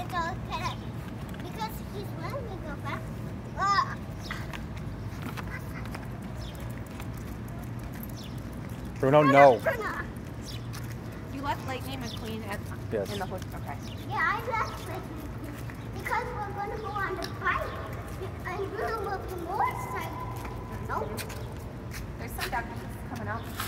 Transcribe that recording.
go get it. Because he's letting me go back. Bruno, no. You left Lightning McQueen in the hotel. Okay. Yeah, I left Lightning McQueen because we're going to go on the bike. And Bruno will the motorcycle. Nope. There's some duckies coming up.